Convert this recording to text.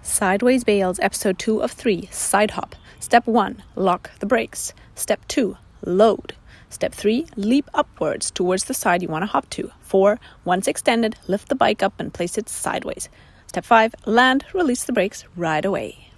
Sideways Bales, episode 2 of 3, side hop. Step 1, lock the brakes. Step 2, load. Step 3, leap upwards towards the side you want to hop to. 4, once extended, lift the bike up and place it sideways. Step 5, land, release the brakes right away.